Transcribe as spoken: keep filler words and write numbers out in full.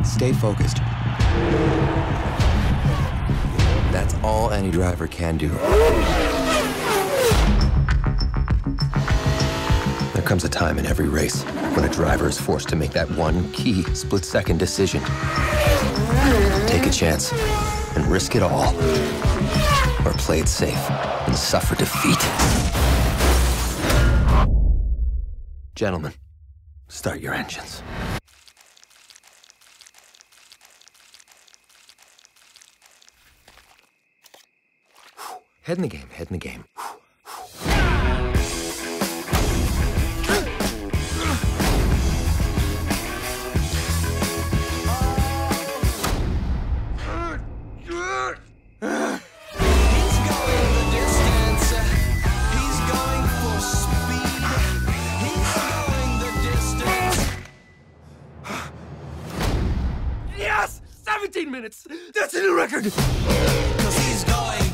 Stay focused. That's all any driver can do. There comes a time in every race when a driver is forced to make that one key split-second decision. Take a chance and risk it all, or play it safe and suffer defeat. Gentlemen, start your engines. Head in the game, head in the game. Yes! seventeen minutes! That's a new record! 'Cause he's going